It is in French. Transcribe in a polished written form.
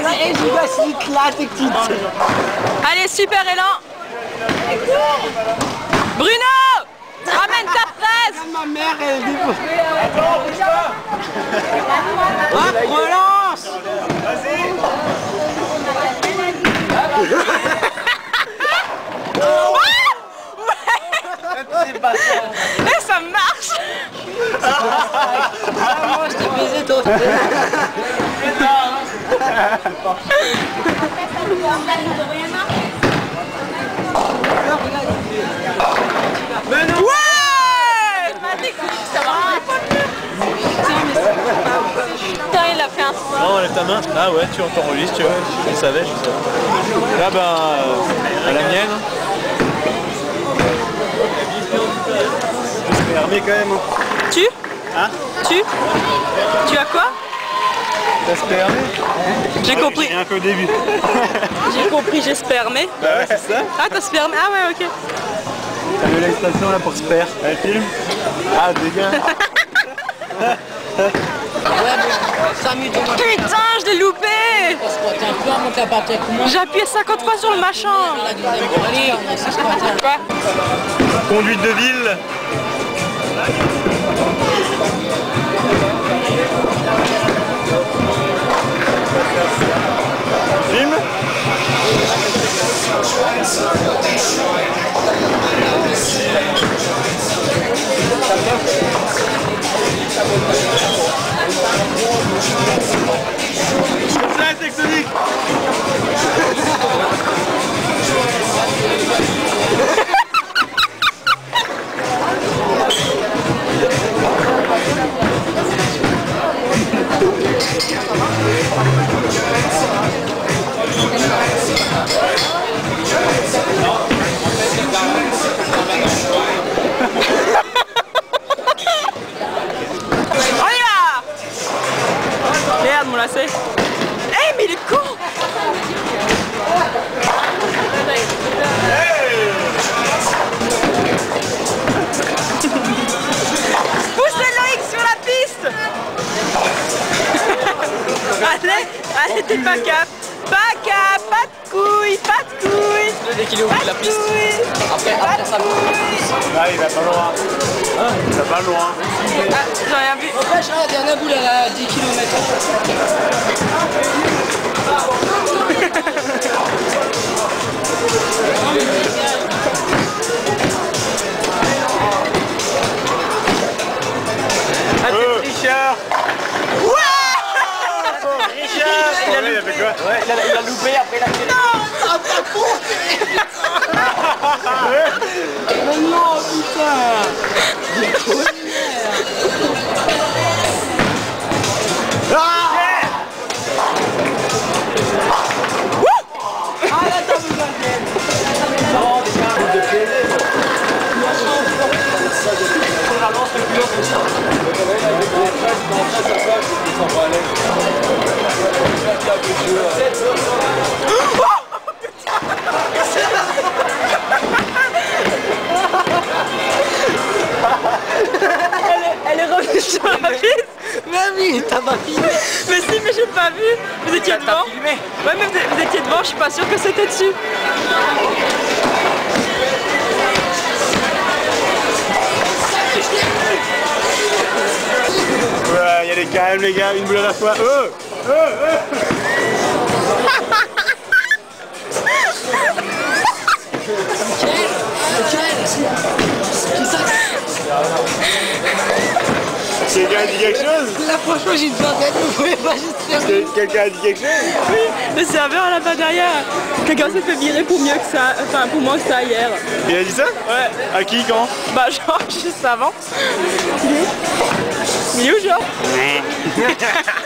Allez, super élan. Bruno, ramène ta fraise. Ma mère, elle dit... Hop, relance. Vas-y. Et ça marche. Moi, je t'ai baisé, toi. Ouais. Putain, il a fait un sport. Non, enlève ta main. Ah ouais, tu t'enregistres, tu vois. Je savais. Là, ben, à la mienne. J'espère armé quand même. Tu Hein? Tu as quoi? T'as armé? J'ai compris. J'ai un peu au début. J'ai compris, j'ai spermé. Bah ouais, c'est ça. Ah, t'as spermé? Ah ouais, ok. T'as vu la station là pour sper. Un film? Ah, dégâts. Putain, je l'ai loupé. T'es un peu à monter à partir avec moi. J'ai appuyé 50 fois sur le machin. Allez, on a 6 squatters. Quoi? Conduite de ville. Film? Ça, tectonique. Merde, mon lacet. Eh, mais il est con. Pousse Loïc sur la piste. Allez, allez, t'es pas cap. Pas cap, pas de couilles, pas de couilles. Dès qu'il est au bout de la piste. Après ça va. Ah, il va pas loin. Hein? Il va pas loin. Ah, j'ai rien vu. En fait, je regarde, il y a un bout là, à 10 km. Richard! Richard! Il a fait quoi? Ouais, il a loupé, après il a fait... Non, ça va pas Mais non, putain. Elle est revenue sur la piste. Mais oui, t'as pas filmé. Mais si, mais j'ai pas vu. Vous étiez devant. filmé. Ouais, mais vous étiez devant, je suis pas sûre que c'était dessus. Ouais, il y a des KM les gars, une boule à la fois. Quelqu'un a dit quelque chose? La prochaine fois, j'ai une vingtaine, vous pouvez pas juste faire. Quelqu'un a dit quelque chose? Oui, le serveur là-bas derrière. Quelqu'un s'est fait virer pour mieux que ça, enfin pour moins que ça hier. Il a dit ça? Ouais. À qui, quand? Bah genre juste avant. Il est où genre?